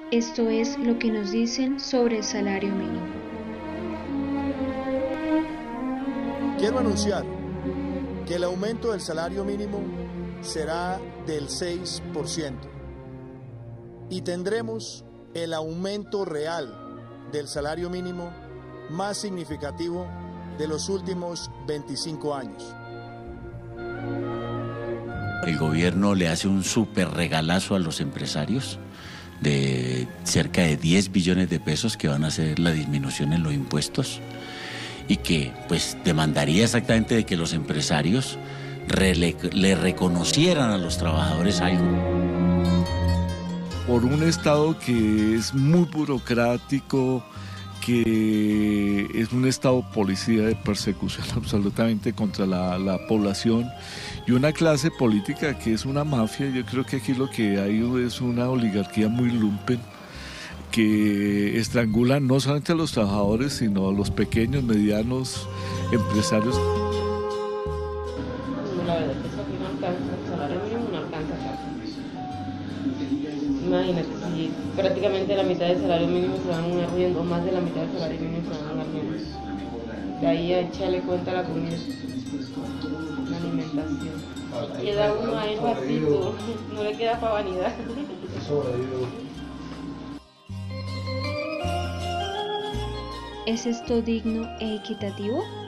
Esto es lo que nos dicen sobre el salario mínimo. Quiero anunciar que el aumento del salario mínimo será del 6% y tendremos el aumento real del salario mínimo más significativo de los últimos 25 años. El gobierno le hace un súper regalazo a los empresarios de cerca de 10 billones de pesos que van a hacer la disminución en los impuestos y que pues demandaría exactamente de que los empresarios le reconocieran a los trabajadores algo. Por un Estado que es muy burocrático, que es un Estado policía de persecución absolutamente contra la población y una clase política que es una mafia. Yo creo que aquí lo que hay es una oligarquía muy lumpen que estrangula no solamente a los trabajadores, sino a los pequeños, medianos empresarios. La verdad es que eso aquí no alcanza, el salario mínimo no alcanza acá. Imagínate, si prácticamente la mitad del salario mínimo se van arriendo, o más de la mitad del salario mínimo se van arriendo. De ahí a echarle cuenta a la comida, la alimentación. Queda uno ahí ratito, no le queda para vanidad. ¿Es esto digno e equitativo?